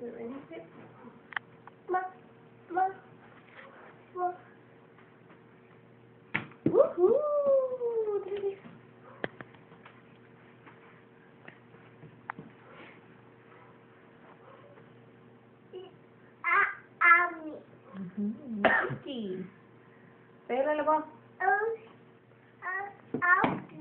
Ready, sit. Ma, ma, ma. Woohoo! Dali. Ami. Mickey. Pera lang ba? Out.